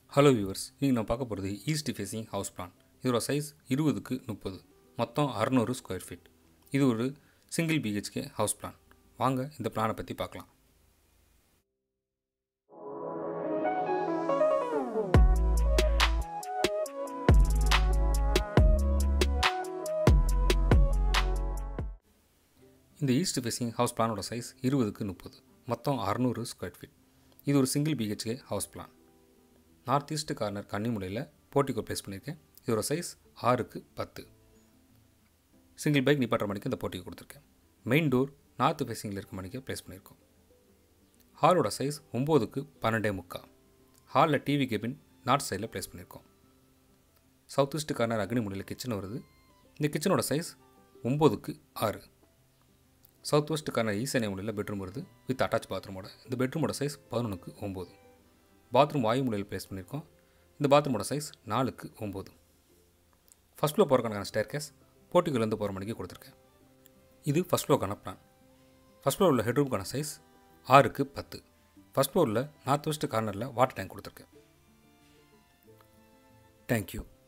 Hello viewers, இன்றைக்கி நான் பார்க்க போகிறது ஈஸ்ட் ஃபேஸிங் ஹவுஸ் பிளான். இதோட சைஸ் 20க்கு 30, மொத்தம் 600 ஸ்கொயர் ஃபீட். இது ஒரு சிங்கிள் பிஹெச்கே ஹவுஸ் பிளான். வாங்க இந்த பிளானை பற்றி பார்க்கலாம். இந்த ஈஸ்ட் ஃபேஸிங் ஹவுஸ் பிளானோட சைஸ் 20க்கு 30, மொத்தம் 600 ஸ்கொயர் ஃபீட். இது ஒரு single BHK house plan. North east corner கன்னிமுலையில் போர்ட்டிகோ ப்ளேஸ் பண்ணியிருக்கேன். இதோட சைஸ் 6க்கு 10. சிங்கிள் பைக் நிப்பாட்டுற மணிக்கு இந்த போர்ட்டிகோ கொடுத்துருக்கேன். மெயின் டோர் நார்த் ஃபேஸிங்கில் இருக்க மணிக்கு ப்ளேஸ் பண்ணியிருக்கோம். ஹாலோட சைஸ் 9க்கு 12.75. ஹாலில் டிவி கேபின் நார்த் சைடில் ப்ளேஸ் பண்ணியிருக்கோம். சவுத் ஈஸ்ட் கார்னர் அக்னிமுலையில் கிச்சன் வருது. இந்த கிச்சனோட சைஸ் 9க்கு 6. சவுத் வெஸ்ட் கார்னர் ஈசானிய மூலையில் பெட்ரூம் வருது வித் அட்டாச் பாத்ரூமோட. இந்த பெட்ரூமோட சைஸ் 11க்கு 9. பாத்ரூம் வாயு மூலையில் ப்ளேஸ் பண்ணியிருக்கோம். இந்த பாத்ரூமோட சைஸ் 4க்கு 9. ஃபஸ்ட் ஃப்ளோர் போகிறக்கான ஸ்டேர் கேஸ் போர்ட்டிகோலேருந்து போகிற மணிக்கு கொடுத்துருக்கேன். இது ஃபஸ்ட் ஃப்ளோருக்கான பிளான். ஃபஸ்ட் ஃப்ளோர் உள்ள ஹெட்ரூமுக்கான சைஸ் 6க்கு 10. ஃபஸ்ட் ஃப்ளோரில் நார்த் வெஸ்ட் கார்னரில் வாட்டர் டேங்க் கொடுத்துருக்கேன். தேங்க்யூ.